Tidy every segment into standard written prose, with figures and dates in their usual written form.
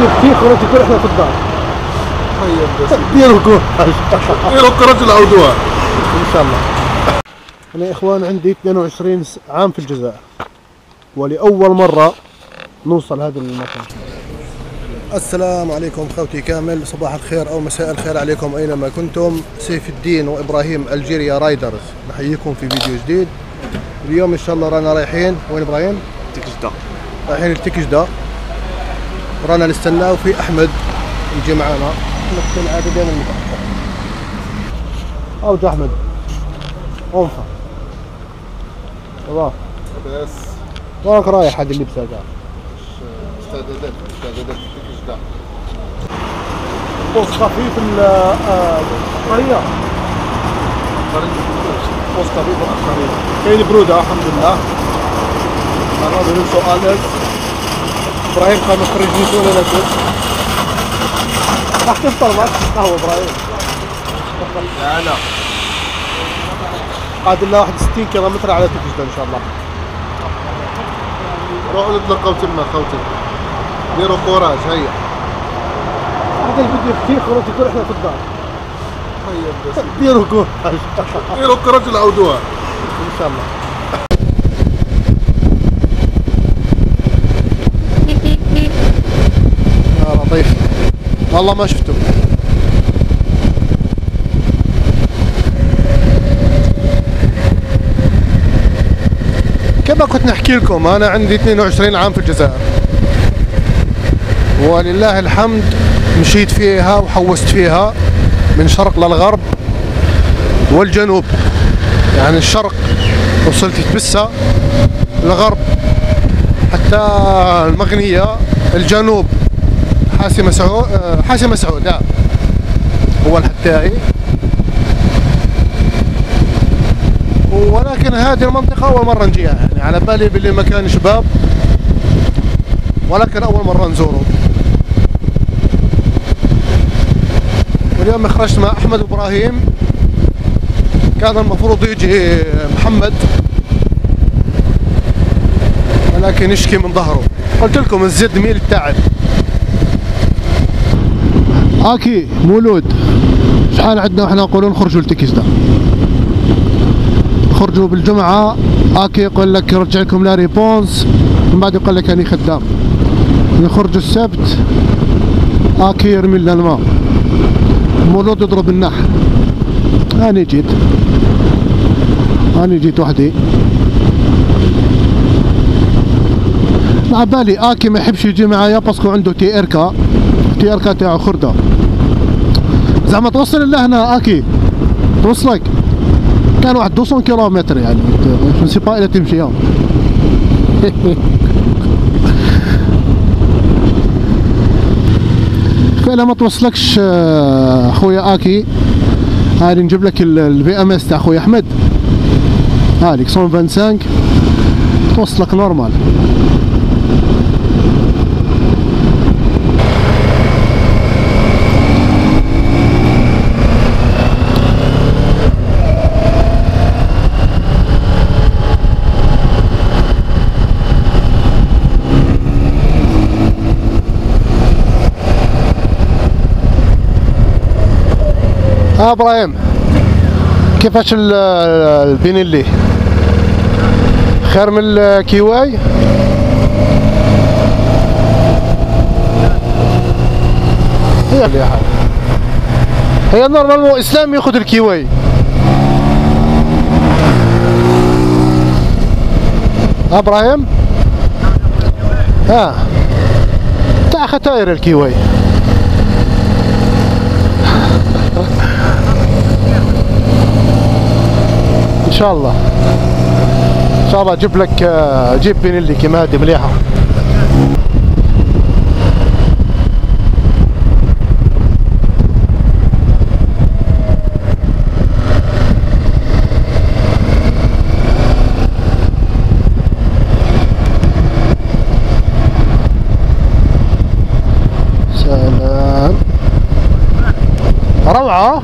كيف ولا تكون احنا في الدار. طيب بس ديروا الرجل عودوها ان شاء الله. انا يا اخوان عندي 22 عام في الجزائر، ولأول مرة نوصل هذا المكان. السلام عليكم خوتي كامل، صباح الخير او مساء الخير عليكم اينما كنتم. سيف الدين وابراهيم الجيريا رايدرز نحييكم في فيديو جديد. اليوم ان شاء الله رانا رايحين وين ابراهيم؟ تكجدة. رايحين لتكجدة، رانا نستناو في احمد يجي معنا. نفس العاده دائما متاخر. اوج احمد انفع صباح بس وينك رايح هذه اللبسه قاعد؟ استعدادات تكجدة. بوس خفيف الطريق، بوس خفيف الطريق، كاين برودة الحمد لله. قرروا نمشوا أنس. إبراهيم قام يخرج لي ولا ناكل. راح تفطر معك قهوة إبراهيم. لا لا قاعد لنا 61 كيلومتر على تكجدة إن شاء الله. روحوا نتلقاو تما خوتي، ديروا كوراج. هيا هذا الفيديو كثير ولا تكون احنا في الدار. طيب بس ديروا كوراج الرجل عودوها إن شاء الله. يا لطيف والله ما شفته. كما كنت نحكي لكم انا عندي 22 عام في الجزائر، ولله الحمد مشيت فيها وحوست فيها من شرق للغرب والجنوب. يعني الشرق وصلت تبسة، الغرب حتى المغنية، الجنوب حاسي مسعود هو الحتاي. ولكن هذه المنطقة أول مرة نجيها، يعني على بالي باللي مكان شباب، ولكن أول مرة نزوره. واليوم خرجت مع أحمد وإبراهيم، كان المفروض يجي محمد ولكن يشكي من ظهره. قلت لكم الزد ميل التعب. اكي مولود شحال عندنا وحنا نقولوا نخرجوا لتكجدة، خرجوا بالجمعة. اكي يقول لك رجع لكم لا ريبونس، من بعد يقول لك اني خدام. نخرجوا السبت اكي يرمي لنا الماء، مولود يضرب النحل. اني جيت وحدي. عبالي اكي ما يحبش يجي معايا باسكو عنده تي اركا تاعو خردة. زعما توصل لهنا اكي توصلك كان واحد 200 كيلومتر، يعني جو سي با الى تمشي يوم. فإلا ما توصلكش خويا اكي، هادي نجيب لك الفي ام اس تاع خويا احمد، هاديك 125 توصلك نورمال. ابراهيم كيفاش البينيلي؟ خير من الكيواي؟ هي اللي حال هي نورمالمون اسلام ياخذ الكيواي. ابراهيم تاع ختاير الكيواي. ان شاء الله اجيب لك جيب بينيلي كيما هذه مليحه. سلام روعه.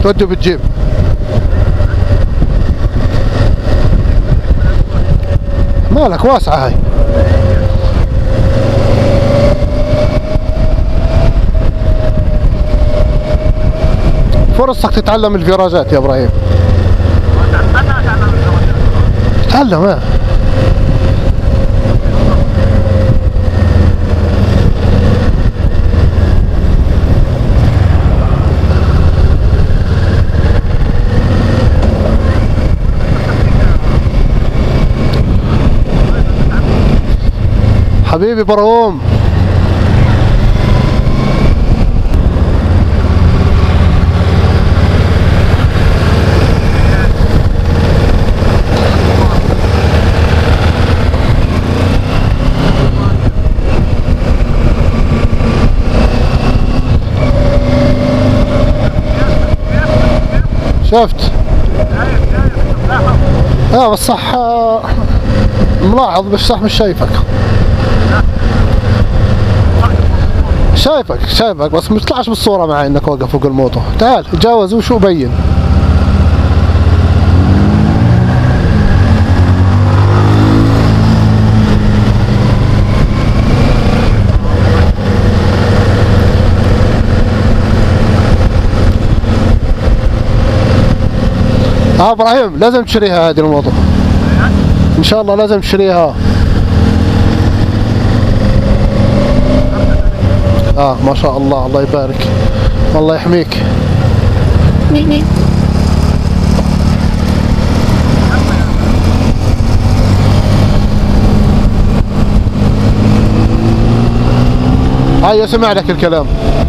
تودي وبتجيب. مالك واسعة هاي. فرصتك تتعلم الفيراجات يا ابراهيم. تعلم حبيبي برهوم. شفت؟ بس صح ملاحظ بس صح مش شايفك. شايفك بس مش طلعش بالصورة معي انك واقف فوق الموطو. تعال تجاوز وشو بين. ابراهيم لازم تشتريها هذه الموطو ان شاء الله، لازم تشتريها. ما شاء الله، الله يبارك، الله يحميك. هيا سمع لك الكلام.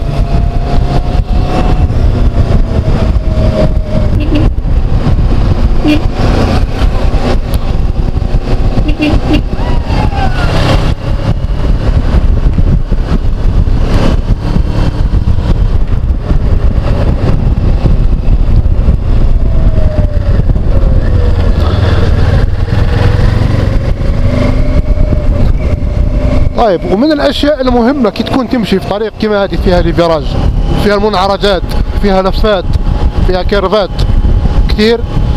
طيب، ومن الاشياء المهمه كي تكون تمشي في طريق كما هذه فيها الفيراج، فيها المنعرجات، فيها لفات، فيها كيرفات كثير،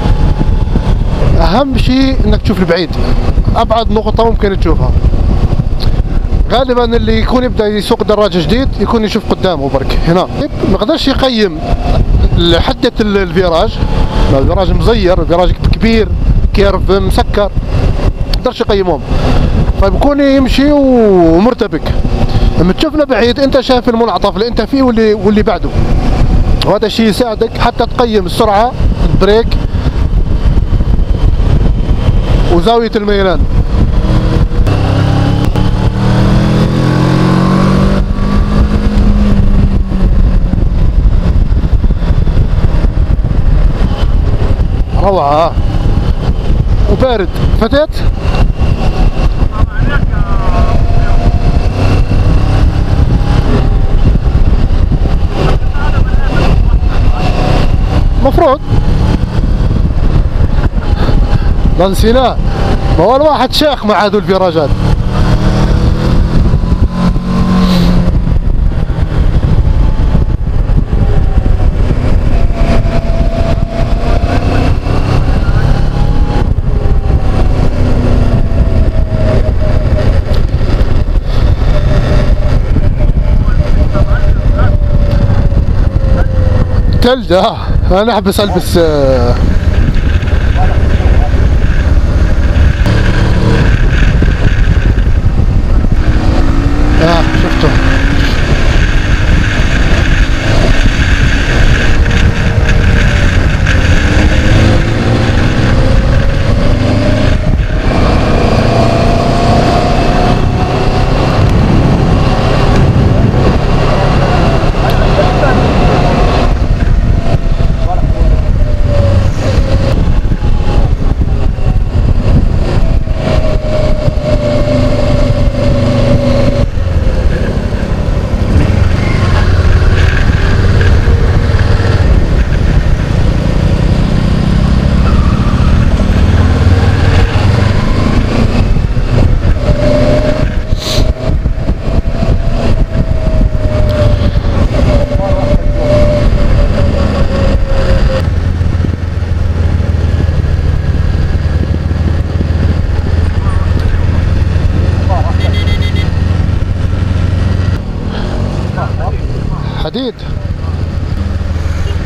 اهم شيء انك تشوف البعيد. ابعد نقطه ممكن تشوفها. غالبا اللي يكون يبدا يسوق دراجه جديد يكون يشوف قدامه برك هنا، ما يقدرش يقيم حده الفيراج. الفيراج مزير، الفيراج كبير، كيرف مسكر، ما يقدرش يقيمهم، فبكون يمشي ومرتبك. لما تشوف لبعيد انت شايف المنعطف اللي انت فيه واللي بعده، وهذا الشيء يساعدك حتى تقيم السرعه، البريك، وزاويه الميلان. روعه وبارد. فتت مفروض ما نسيناه. ما هو الواحد شيخ مع هذو الفيراجات. ثلج. انا احبس البس شفته.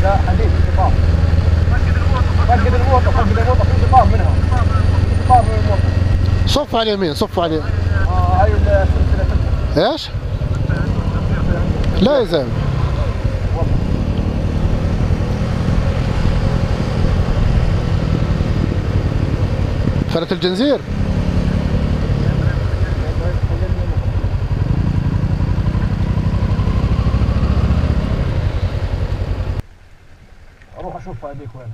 لا حديد شطار. فقد الوطة في شطار منها. في شطار من الوطة. صف على اليمين، صف على اليمين. هاي السلسلة. ايش؟ لا يا زلمة. فرت الجنزير. اروح اشوفها هذيك وينها.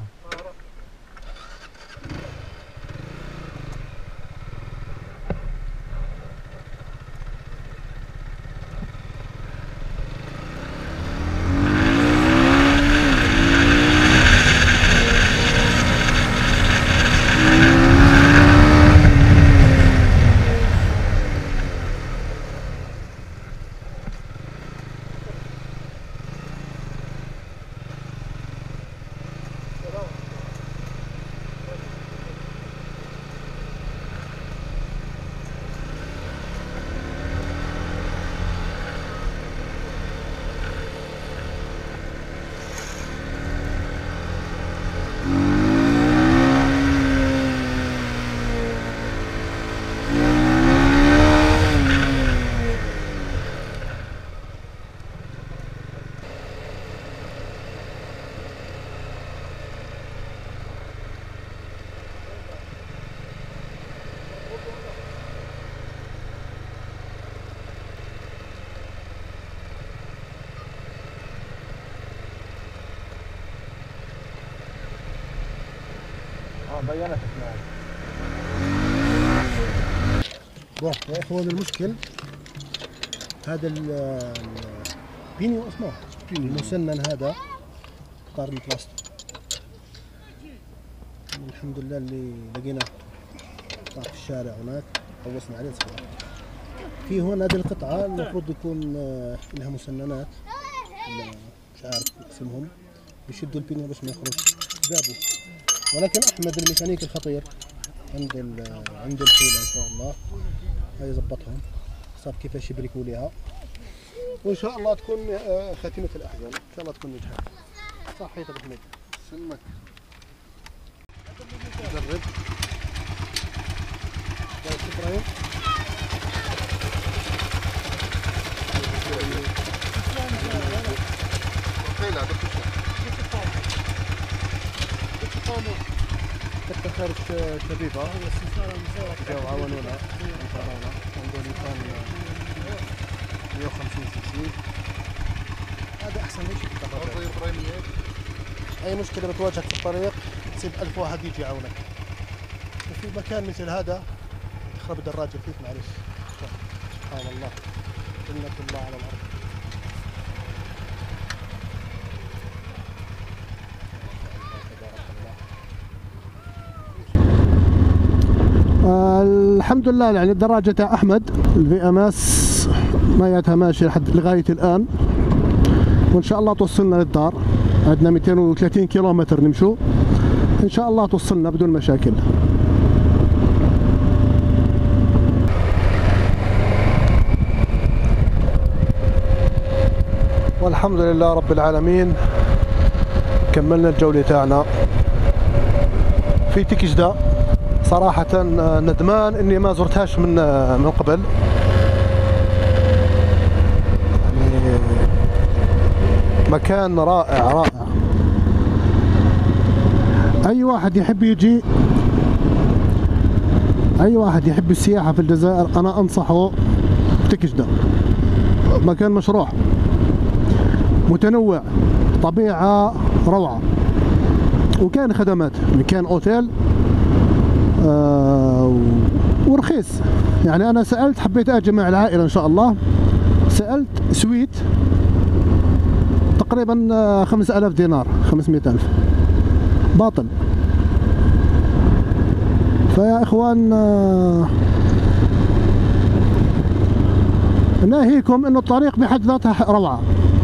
بينت اسمها. يا اخوان المشكل هذا البينيو اسمه المسنن هذا قطار البلاستيك. الحمد لله اللي لقيناه قطع في الشارع هناك قوسنا عليه صراحة. في هون هذه القطعة المفروض يكون لها مسننات مش عارف اسمهم، بيشدوا البينيو باش ما يخرج جابوا. ولكن احمد الميكانيك الخطير عنده الحيلة ان شاء الله، هاي يظبطهم صار كيفاش يبركوا ليها، وان شاء الله تكون خاتمة الاحزان، ان شاء الله تكون نجحت. صح يا ابو حميد سلمك. جرب ابراهيم. حتى خارج شبيبة جاوا عاونونا عندهم كان 150 سي سي. هذا أحسن شيء في الطريق. أي مشكلة بتواجهك في الطريق تسيب 1000 واحد يجي يعاونك، وفي مكان مثل هذا تخرب الدراجة فيك معلش. سبحان الله، سنة الله على الأرض. الحمد لله يعني دراجة أحمد الفي ام اس ميتها ماشية لحد لغاية الآن، وإن شاء الله توصلنا للدار. عندنا 230 كيلومتر نمشوا، إن شاء الله توصلنا بدون مشاكل. والحمد لله رب العالمين كملنا الجولة تاعنا في تكجدة. صراحة ندمان اني ما زرتهاش من قبل، يعني مكان رائع رائع. اي واحد يحب يجي، اي واحد يحب السياحة في الجزائر انا انصحه بتكجدة. مكان مشروع متنوع، طبيعة روعة، وكان خدمات، كان اوتيل ورخيص. يعني انا سألت، حبيت اجي مع العائلة ان شاء الله، سألت سويت تقريبا 5000 دينار، 500,000 باطل. فيا اخوان ناهيكم انه الطريق بحد ذاتها روعة.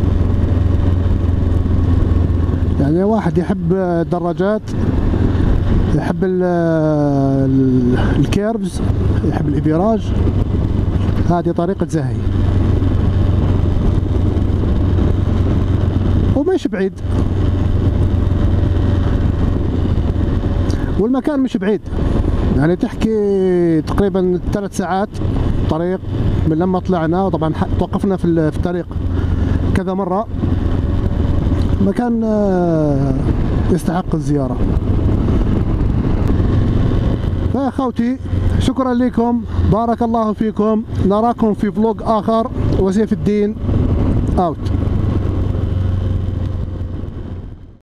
يعني واحد يحب الدراجات، يحب الكيرفز، يحب الابيراج، هذه طريقة زاهي ومش بعيد. والمكان مش بعيد، يعني تحكي تقريبا 3 ساعات طريق من لما طلعنا. وطبعا توقفنا في الطريق كذا مرة. مكان يستحق الزيارة. فيا خوتي شكرا لكم، بارك الله فيكم، نراكم في فلوق آخر. وسيف الدين اوت.